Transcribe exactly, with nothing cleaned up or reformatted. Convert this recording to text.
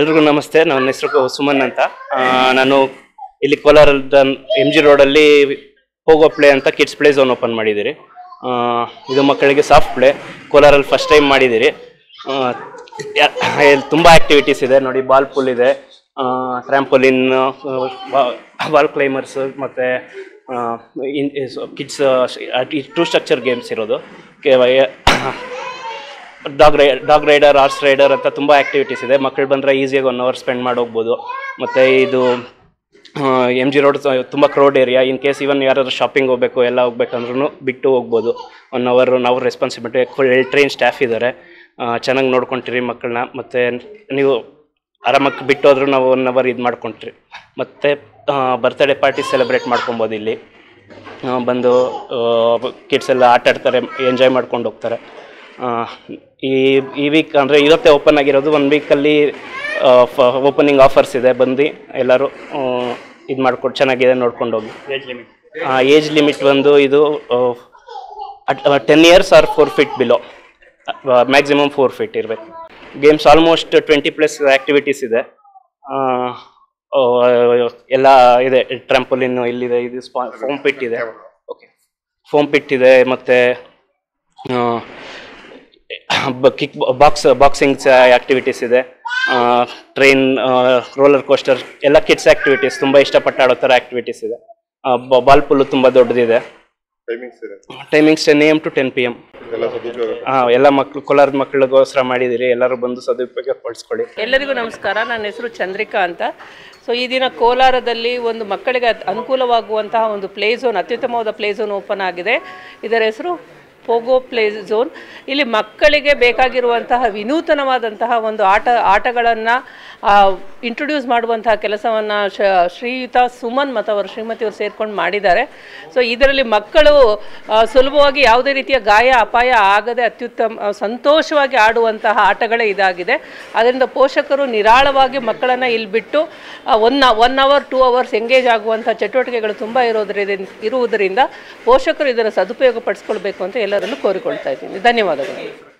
ಎಲ್ರಿಗೂ ನಮಸ್ತೆ. ನನ್ನ ಹೆಸರು ಸುಮನ್ ಅಂತ. ನಾನು ಇಲ್ಲಿ ಕೋಲಾರದ ಎಮ್ ಜಿ ರೋಡಲ್ಲಿ ಪೋಗೋ ಪ್ಲೇ ಅಂತ ಕಿಡ್ಸ್ ಪ್ಲೇ ಝೋನ್ ಓಪನ್ ಮಾಡಿದ್ದೀರಿ. ಇದು ಮಕ್ಕಳಿಗೆ ಸಾಫ್ಟ್ ಪ್ಲೇ ಕೋಲಾರಲ್ಲಿ ಫಸ್ಟ್ ಟೈಮ್ ಮಾಡಿದ್ದೀರಿ. ತುಂಬ ಆ್ಯಕ್ಟಿವಿಟೀಸ್ ಇದೆ ನೋಡಿ. ಬಾಲ್ ಪುಲ್ ಇದೆ, ಟ್ರ್ಯಾಂಪೋಲಿನ್, ವಾಲ್ ಕ್ಲೈಮರ್ಸ್ ಮತ್ತು in kids too structure games ಇರೋದು. ಡಾಗ್ ರೈ ಡಾಗ್ ರೈಡರ್, ಹಾರ್ಸ್ ರೈಡರ್ ಅಂತ ತುಂಬ ಆ್ಯಕ್ಟಿವಿಟೀಸ್ ಇದೆ. ಮಕ್ಕಳು ಬಂದರೆ ಈಸಿಯಾಗಿ ಒನ್ ಅವರ್ ಸ್ಪೆಂಡ್ ಮಾಡಿ ಹೋಗ್ಬೋದು. ಮತ್ತು ಇದು ಎಮ್ ಜಿ ರೋಡ್ ತುಂಬ crowd area. In case even ಯಾರಾದ್ರು ಶಾಪಿಂಗ್ ಹೋಗಬೇಕು ಎಲ್ಲ ಹೋಗ್ಬೇಕಂದ್ರೂ ಬಿಟ್ಟು ಹೋಗ್ಬೋದು. ಒನ್ ಅವರು ನಾವು ರೆಸ್ಪಾನ್ಸಿಬಿಲಿಟಿ ಫುಲ್ ಟ್ರೈನ್ ಸ್ಟಾಫ್ ಇದ್ದಾರೆ. ಚೆನ್ನಾಗಿ ನೋಡ್ಕೊತೀರಿ ಮಕ್ಕಳನ್ನ. ಮತ್ತು ನೀವು ಆರಾಮಾಗಿ ಬಿಟ್ಟು ಹೋದ್ರೂ ನಾವು ಒನ್ ಅವರ್ ಇದು ಮಾಡ್ಕೊತೀರಿ. ಮತ್ತು ಬರ್ತ್ಡೇ ಪಾರ್ಟಿ ಸೆಲೆಬ್ರೇಟ್ ಮಾಡ್ಕೊಬೋದು. ಇಲ್ಲಿ ಬಂದು ಕಿಡ್ಸ್ ಎಲ್ಲ ಆಟ ಆಡ್ತಾರೆ, ಎಂಜಾಯ್ ಮಾಡ್ಕೊಂಡು ಹೋಗ್ತಾರೆ. ಈ ಈ ವೀಕ್ ಅಂದರೆ ಇವತ್ತೇ ಓಪನ್ ಆಗಿರೋದು. ಒನ್ ವೀಕಲ್ಲಿ ಓಪನಿಂಗ್ ಆಫರ್ಸ್ ಇದೆ. ಬಂದು ಎಲ್ಲರೂ ಇದು ಮಾಡ್ಕೊಂಡು ಚೆನ್ನಾಗಿದೆ ನೋಡ್ಕೊಂಡು ಹೋಗಿ. ಏಜ್ ಲಿಮಿಟ್ ಏಜ್ ಲಿಮಿಟ್ ಬಂದು ಇದು ten years or four feet below, maximum four feet ಇರಬೇಕು. Games almost twenty plus activities ಇದೆ. ಎಲ್ಲ ಇದೆ. ಟ್ರಂಪೋಲಿನ್ ಇಲ್ಲಿದೆ, ಇದು ಸ್ಪಾ ಫೋಮ್ ಪಿಟ್ ಇದೆ. ಓಕೆ, ಫೋಮ್ ಪಿಟ್ ಇದೆ. ಮತ್ತು ಕಿಕ್ ಬಾಕ್ಸ್ ಬಾಕ್ಸಿಂಗ್ಸ್ ಆ್ಯಕ್ಟಿವಿಟೀಸ್ ಇದೆ. ಟ್ರೈನ್, ರೋಲರ್ ಕೋಸ್ಟರ್ ಎಲ್ಲ ಕಿಡ್ಸ್ ಆ್ಯಕ್ಟಿವಿಟೀಸ್ ತುಂಬ ಇಷ್ಟಪಟ್ಟು ಆಡೋ ಥರ ಆ್ಯಕ್ಟಿವಿಟೀಸ್ ಇದೆ. ಬಾಲ್ ಪುಲ್ಲು ತುಂಬ ದೊಡ್ಡದಿದೆ. Timings ten A M to ten P M. ಹಾಂ, ಎಲ್ಲ ಮಕ್ಕಳು ಕೋಲಾರದ ಮಕ್ಕಳಿಗೋಸ್ಕರ ಮಾಡಿದ್ದೀರಿ. ಎಲ್ಲರೂ ಬಂದು ಸದುಪಯೋಗ ಪಡಿಸ್ಕೊಳ್ಳಿ. ಎಲ್ಲರಿಗೂ ನಮಸ್ಕಾರ. ನನ್ನ ಹೆಸರು ಚಂದ್ರಿಕಾ ಅಂತ. ಸೊ ಈ ದಿನ ಕೋಲಾರದಲ್ಲಿ ಒಂದು ಮಕ್ಕಳಿಗೆ ಅನುಕೂಲವಾಗುವಂತಹ ಒಂದು ಪ್ಲೇ ಝೋನ್, ಅತ್ಯುತ್ತಮವಾದ ಪ್ಲೇ ಝೋನ್ ಓಪನ್ ಆಗಿದೆ. ಇದರ ಹೆಸರು ಪೋಗೋ ಪ್ಲೇ ಝೋನ್. ಇಲ್ಲಿ ಮಕ್ಕಳಿಗೆ ಬೇಕಾಗಿರುವಂತಹ ವಿನೂತನವಾದಂತಹ ಒಂದು ಆಟ ಆಟಗಳನ್ನು ಇಂಟ್ರೊಡ್ಯೂಸ್ ಮಾಡುವಂತಹ ಕೆಲಸವನ್ನು ಶ್ರೀಯುತ ಸುಮನ್ ಮತ್ತು ಅವರು ಶ್ರೀಮತಿಯವರು ಸೇರ್ಕೊಂಡು ಮಾಡಿದ್ದಾರೆ. ಸೊ ಇದರಲ್ಲಿ ಮಕ್ಕಳು ಸುಲಭವಾಗಿ ಯಾವುದೇ ರೀತಿಯ ಗಾಯ ಅಪಾಯ ಆಗದೆ ಅತ್ಯುತ್ತಮ ಸಂತೋಷವಾಗಿ ಆಡುವಂತಹ ಆಟಗಳೇ ಇದಾಗಿದೆ. ಅದರಿಂದ ಪೋಷಕರು ನಿರಾಳವಾಗಿ ಮಕ್ಕಳನ್ನು ಇಲ್ಲಿ ಬಿಟ್ಟು one one hour two hours engage ಆಗುವಂಥ ಚಟುವಟಿಕೆಗಳು ತುಂಬ ಇರೋದ್ರಿಂದ ಇರುವುದರಿಂದ ಪೋಷಕರು ಇದನ್ನು ಸದುಪಯೋಗ ಪಡಿಸ್ಕೊಳ್ಬೇಕು ಅಂತ ಎಲ್ಲರನ್ನು ಕೋರಿಕೊಳ್ತಾ ಇದ್ದೀನಿ. ಧನ್ಯವಾದಗಳು.